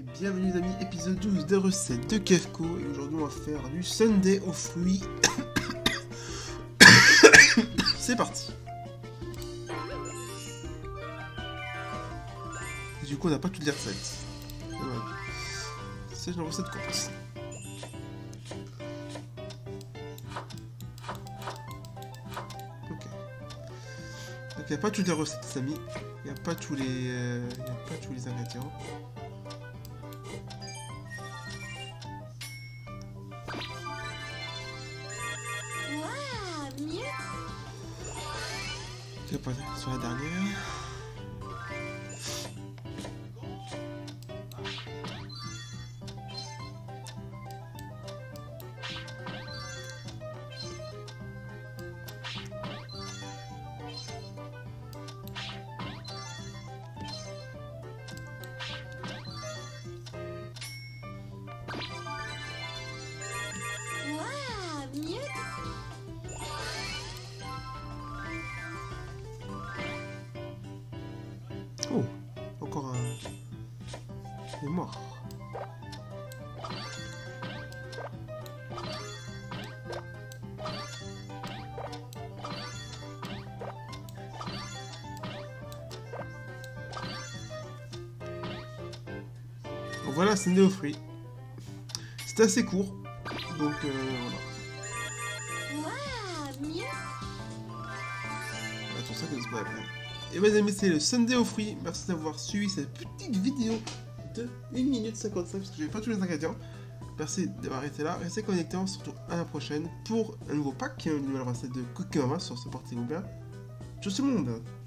Et bienvenue les amis, épisode 12 des recettes de Kefko. Et aujourd'hui on va faire du sundae aux fruits. C'est parti. Et du coup on n'a pas toutes les recettes. C'est une recette courte. Ok. Donc il n'y a pas toutes les recettes les amis. Il n'y a pas tous les ingrédients. Pas sur la dernière. Oh, encore un... Il est mort. Donc voilà, c'est né aux fruits. C'est assez court, donc voilà. Attends, ça que c'est pas après. Et bien les amis, c'est le sundae aux fruits. Merci d'avoir suivi cette petite vidéo de 1 minute 55 parce que j'avais pas tous les ingrédients. Merci d'avoir été là. Restez connectés, on se retrouve à la prochaine pour un nouveau pack, une nouvelle recette de Cookie Mama sur ce portez-vous bien. Ciao tout le monde.